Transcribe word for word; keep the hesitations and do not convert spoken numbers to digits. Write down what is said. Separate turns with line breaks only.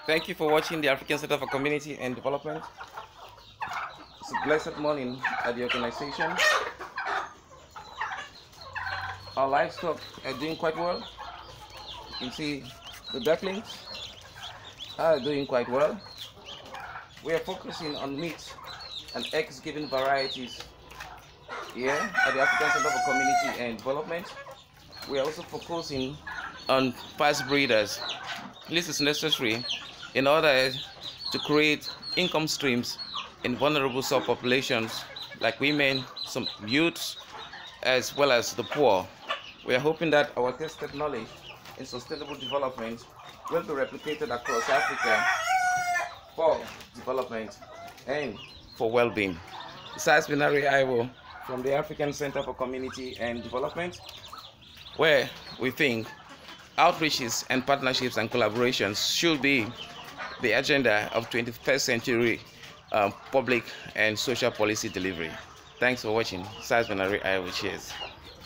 Thank you for watching the African Center for Community and Development. It's a blessed morning at the organization. Our livestock are doing quite well. You can see the ducklings are doing quite well. We are focusing on meat and eggs-giving varieties here at the African Center for Community and Development. We are also focusing on fast breeders. This is necessary in order to create income streams in vulnerable subpopulations like women, some youths, as well as the poor. We are hoping that our tested knowledge in sustainable development will be replicated across Africa for development and for well-being. Besides Binari Iwo from the African Center for Community and Development, where we think outreaches and partnerships and collaborations should be the agenda of twenty-first century um, public and social policy delivery. Thanks for watching. Besides Binari Iwo. Cheers.